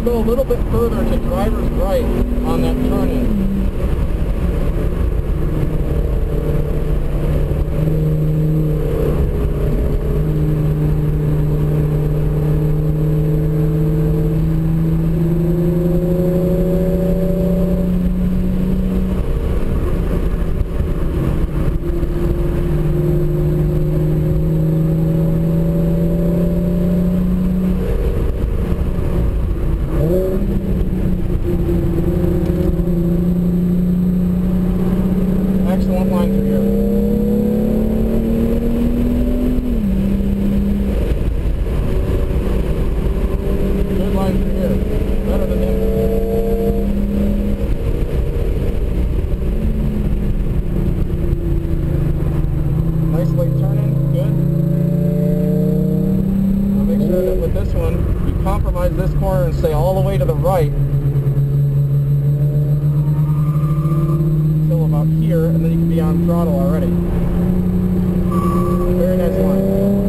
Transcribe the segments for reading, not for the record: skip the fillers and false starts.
go a little bit further to driver's right on that turn-in. Excellent line through here. Good line through here. Better than him. Nice late turn-in. Good. Now make sure that with this one, you compromise this corner and stay all the way to the right. About here, and then you can be on throttle already. Very nice line.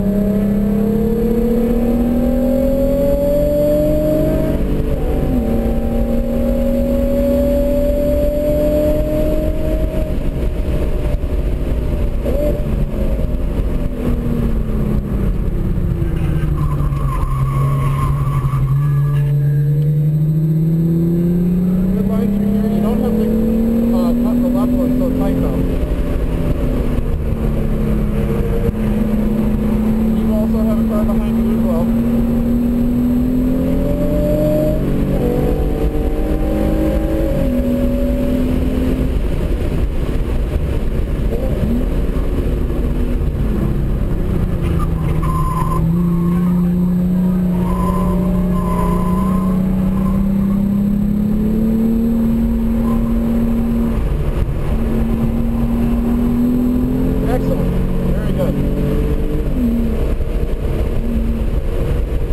Good line through here. You don't have to cut the left one so tight though. You also have a car behind you as well. Excellent. Very good.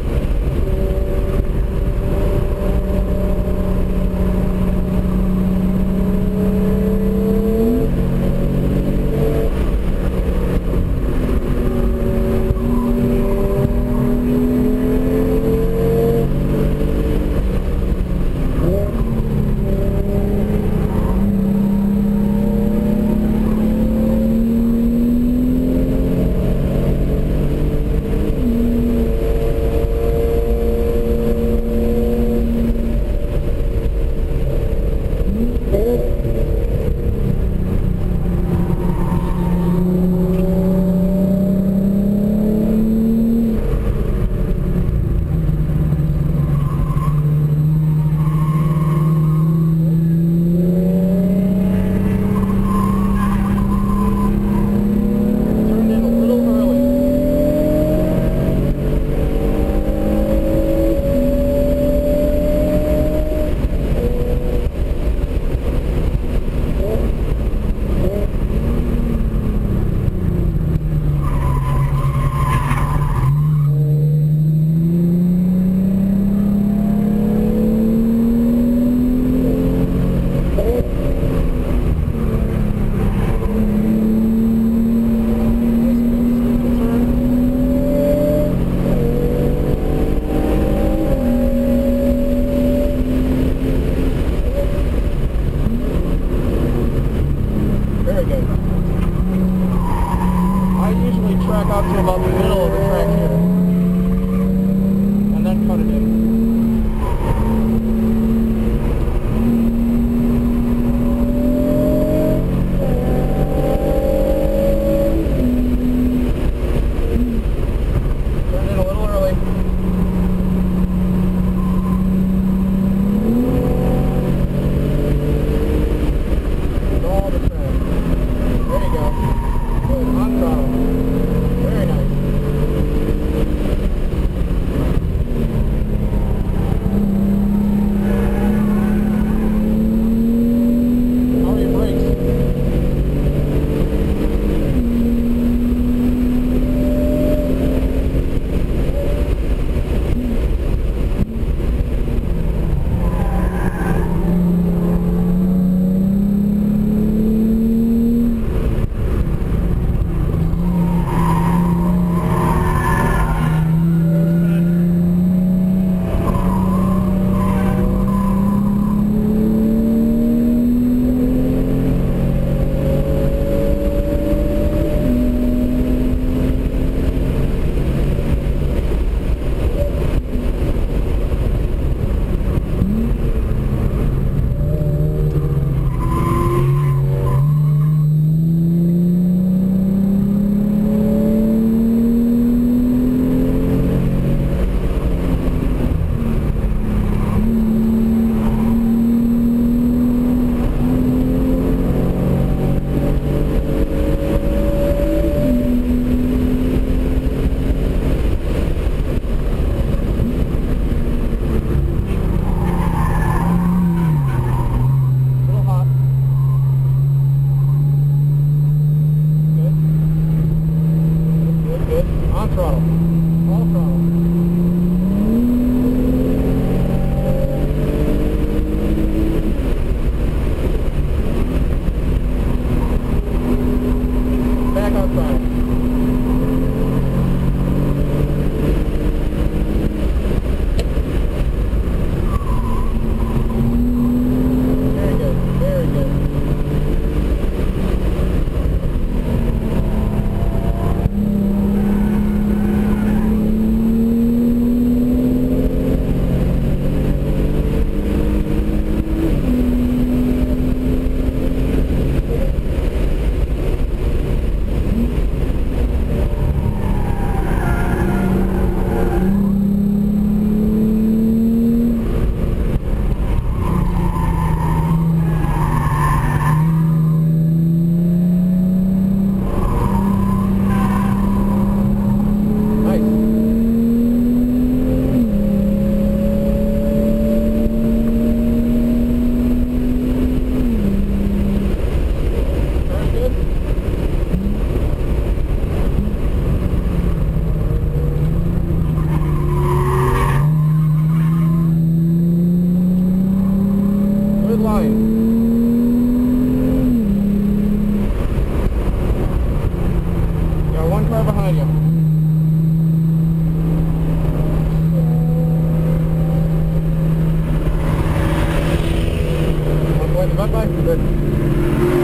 Bye-bye.